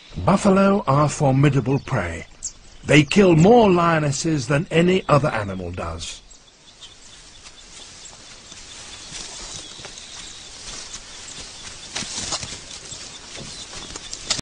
Buffalo are formidable prey. They kill more lionesses than any other animal does.